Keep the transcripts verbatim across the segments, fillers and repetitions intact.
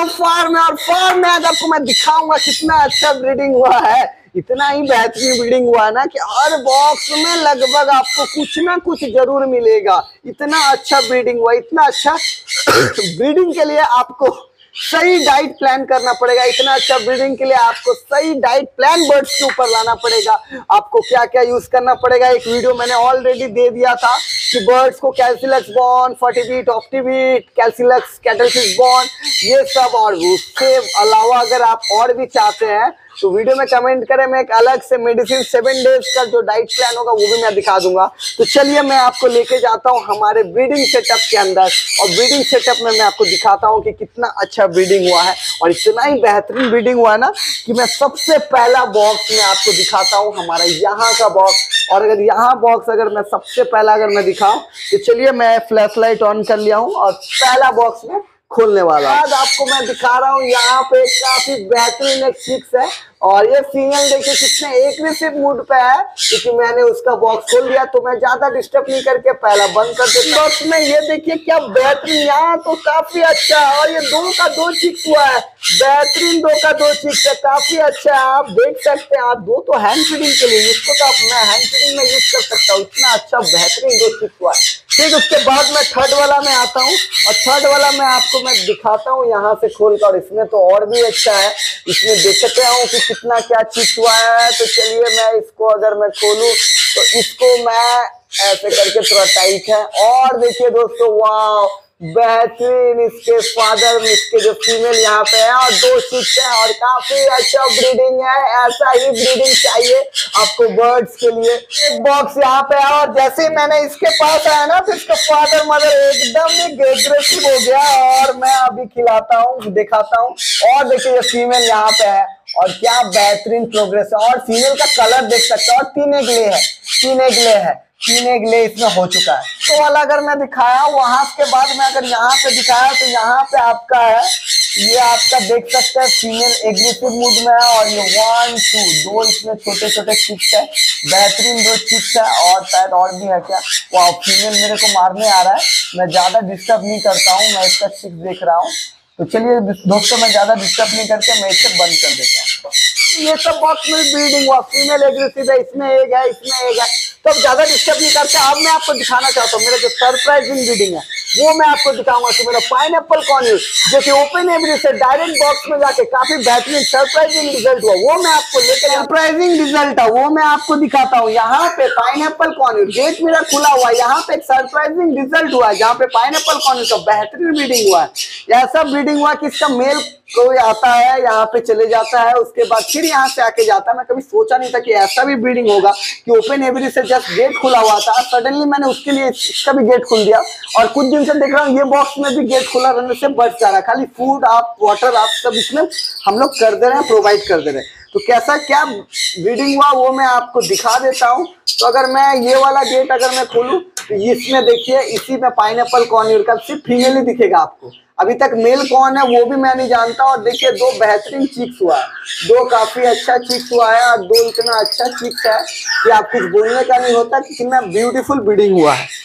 Farm farm है और farm में आज आपको मैं दिखाऊंगा कितना अच्छा ब्रीडिंग हुआ है। इतना ही बेहतरीन ब्रीडिंग हुआ है ना कि हर बॉक्स में लगभग आपको कुछ ना कुछ जरूर मिलेगा। इतना अच्छा ब्रीडिंग हुआ, इतना अच्छा ब्रीडिंग के लिए आपको सही डाइट प्लान करना पड़ेगा। इतना अच्छा ब्रीडिंग के लिए आपको सही डाइट प्लान बर्ड्स के ऊपर लाना पड़ेगा। आपको क्या क्या यूज करना पड़ेगा, एक वीडियो मैंने ऑलरेडी दे दिया था कि बर्ड्स को कैल्सिलक्स बॉर्न, फर्टिबीट, ऑप्टिबीट, कैल्सिलक्स, कैटलफिश बॉर्न, ये सब। और उसके अलावा अगर आप और भी चाहते हैं तो वीडियो में कमेंट करें, मैं एक अलग से मेडिसिन सेवन डेज का जो डाइट प्लान होगा वो भी मैं दिखा दूंगा। तो चलिए मैं आपको लेके जाता हूँ हमारे ब्रीडिंग सेटअप के अंदर और ब्रीडिंग सेटअप में मैं आपको दिखाता हूँ कि कितना अच्छा ब्रीडिंग हुआ है। और इतना ही बेहतरीन ब्रीडिंग हुआ है ना कि मैं सबसे पहला बॉक्स में आपको दिखाता हूँ हमारा यहाँ का बॉक्स। और अगर यहाँ बॉक्स अगर मैं सबसे पहला अगर मैं दिखाऊं तो चलिए मैं फ्लैश लाइट ऑन कर लिया हूँ और पहला बॉक्स में खोलने वाला। आज आपको मैं दिखा रहा हूँ यहाँ पे काफी बेहतरीन एक चिक्स है और ये फीमेल देखिए कितने एग्रेसिव मूड पे है, क्योंकि मैंने उसका बॉक्स खोल दिया तो मैं ज्यादा डिस्टर्ब नहीं करके पहला बंद कर देता हूँ। बॉक्स में ये देखिए क्या बेहतरीन, यहाँ तो काफी अच्छा है और ये दो का दो चिक्स हुआ है, बेहतरीन दो का दो चिक्स है, काफी अच्छा है। आप देख सकते हैं, आप दो तो हैंड फीडिंग के लिए, इसको तो आप मैं हैंड फीडिंग में यूज कर सकता हूँ। इतना अच्छा बेहतरीन दो चिक्स हुआ है। ठीक, उसके बाद मैं थर्ड वाला में आता हूँ और थर्ड वाला में आपको मैं दिखाता हूँ यहाँ से खोल कर। इसमें तो और भी अच्छा है, इसमें देख सकते हूँ कि कितना क्या चिक्स हुआ है। तो चलिए मैं इसको अगर मैं खोलूँ तो इसको मैं ऐसे करके थोड़ा टाइट है और देखिए दोस्तों, वाह बेहतरीन इसके फादर में इसके जो फीमेल यहाँ पे है और दो चिक्स है और काफी अच्छा ब्रीडिंग है। ऐसा ही ब्रीडिंग चाहिए आपको बर्ड्स के लिए। एक बॉक्स यहाँ पे है और जैसे ही मैंने इसके पास आया ना तो इसका फादर मदर एकदम ही एग्रेसिव हो गया और मैं अभी खिलाता हूँ, दिखाता हूँ। और देखिए ये फीमेल यहाँ पे है और क्या बेहतरीन प्रोग्रेस है और फीमेल का कलर देख सकते हैं और तीन एगले है, तीन एगले है, तीन एगले इसमें हो चुका है। तो वाला अगर मैं दिखाया वहां के बाद मैं अगर यहाँ पे दिखाया तो यहाँ पे आपका है, ये आपका देख सकते हैं फीमेल एग्रेसिव मूड में है और ये वन टू दो इसमें छोटे छोटे चिक्स है, बेहतरीन दो चिक्स है और शायद और भी है क्या। वाह, फीमेल मेरे को मारने आ रहा है, मैं ज्यादा डिस्टर्ब नहीं करता हूँ, मैं इसका चिक्स देख रहा हूँ। तो चलिए दोस्तों मैं ज्यादा डिस्टर्ब नहीं करके मैं इसे बंद कर देता हूँ। ये सब बॉक्स में ब्रीडिंग हुआ, फीमेल एग्रेसिव है, इसमें एक है, इसमें एक है, तो अब ज्यादा डिस्टर्ब नहीं करते। अब मैं आपको दिखाना चाहता हूँ मेरा जो सरप्राइजिंग ब्रीडिंग है वो मैं आपको दिखाऊंगा कि मेरा पाइनएप्पल कॉर्न्यूल जो कि ओपन एवरी से डायरेक्ट बॉक्स में जाके काफी बेहतरीन सरप्राइजिंग रिजल्ट हुआ, वो मैं आपको लेकर सरप्राइजिंग रिजल्ट है वो मैं आपको दिखाता हूँ। यहाँ पे पाइनएप्पल कॉर्न्यूल गेट मेरा खुला हुआ है, यहाँ पे एक सरप्राइजिंग रिजल्ट हुआ है जहाँ पे पाइनएप्पल कॉर्न्यूल का बेहतरीन ब्रीडिंग हुआ है। ऐसा ब्रीडिंग हुआ कि इसका मेल कोई आता है यहाँ पे चले जाता है, उसके बाद फिर यहाँ से आके जाता है। मैं कभी सोचा नहीं था कि ऐसा भी ब्रीडिंग होगा कि ओपन एवरी से जस्ट गेट खुला हुआ था, सडनली मैंने उसके लिए इसका भी गेट खुल दिया और कुछ दिन से देख रहा हूँ ये बॉक्स में भी गेट खुला रहने से बच जा रहा है। खाली फूड आप वाटर आप सब इसमें हम लोग कर दे रहे हैं, प्रोवाइड कर दे रहे हैं। तो कैसा क्या ब्रीडिंग हुआ वो मैं आपको दिखा देता हूँ। तो अगर मैं ये वाला गेट अगर मैं खोलूँ तो इसमें देखिए इसी में पाइनएप्पल कॉर्न्यूल का सिर्फ फीमेल ही दिखेगा आपको, अभी तक मेल कौन है वो भी मैं नहीं जानता। और देखिए दो बेहतरीन चिक्स हुआ है, दो काफी अच्छा चिक्स हुआ है और दो इतना अच्छा चिक्स है कि आप कुछ बोलने का नहीं होता कि कितना ब्यूटीफुल ब्रीडिंग हुआ है।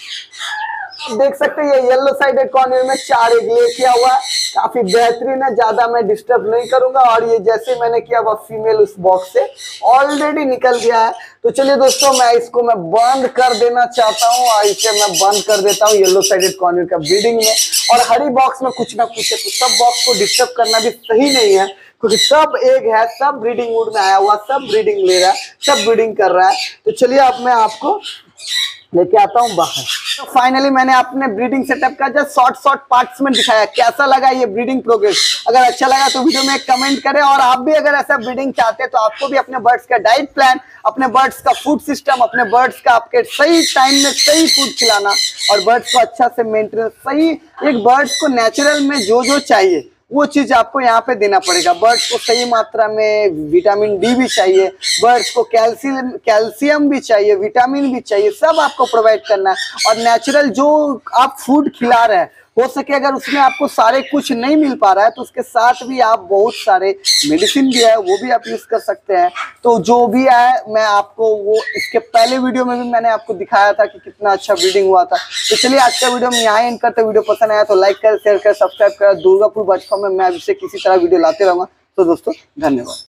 आप देख सकते हैं ये येलो साइडेड कॉर्नर में चार एगले किया हुआ है, काफी बेहतरीन है, ज्यादा मैं डिस्टर्ब नहीं करूंगा। और ये जैसे मैंने किया वह फीमेल उस बॉक्स से ऑलरेडी निकल गया है। तो चलिए दोस्तों मैं इसको मैं बंद कर देना चाहता हूँ और इसे मैं बंद कर देता हूँ येलो साइडेड कॉर्नर का ब्रीडिंग में। और हरी बॉक्स में कुछ ना कुछ है तो सब बॉक्स को डिस्टर्ब करना भी सही नहीं है, क्योंकि सब एक है, सब ब्रीडिंग मूड में आया हुआ, सब ब्रीडिंग ले रहा है, सब ब्रीडिंग कर रहा है। तो चलिए अब मैं आपको लेके आता हूँ बाहर। तो फाइनली मैंने अपने ब्रीडिंग सेटअप का जो शॉर्ट शॉर्ट पार्ट्स में दिखाया, कैसा लगा ये ब्रीडिंग प्रोग्रेस। अगर अच्छा लगा तो वीडियो में एक कमेंट करें और आप भी अगर ऐसा ब्रीडिंग चाहते हैं तो आपको भी अपने बर्ड्स का डाइट प्लान, अपने बर्ड्स का फूड सिस्टम, अपने बर्ड्स का आपके सही टाइम में सही फूड खिलाना और बर्ड्स को अच्छा से मेंटेनेंस, सही एक बर्ड्स को नेचुरल में जो जो चाहिए वो चीज आपको यहाँ पे देना पड़ेगा। बर्ड्स को सही मात्रा में विटामिन डी भी चाहिए, बर्ड्स को कैल्शियम कैल्शियम भी चाहिए, विटामिन भी चाहिए, सब आपको प्रोवाइड करना है। और नेचुरल जो आप फूड खिला रहे हैं हो सके अगर उसमें आपको सारे कुछ नहीं मिल पा रहा है तो उसके साथ भी आप बहुत सारे मेडिसिन भी है वो भी आप यूज कर सकते हैं। तो जो भी है मैं आपको वो इसके पहले वीडियो में भी मैंने आपको दिखाया था कि कितना अच्छा ब्रीडिंग हुआ था। तो चलिए आज का वीडियो में यहाँ एंड करते, वीडियो पसंद आया तो लाइक कर, शेयर कर, सब्सक्राइब कर। दुर्गापुर बर्ड फार्म में मैं अभी से किसी तरह वीडियो लाते रहूंगा। तो दोस्तों धन्यवाद।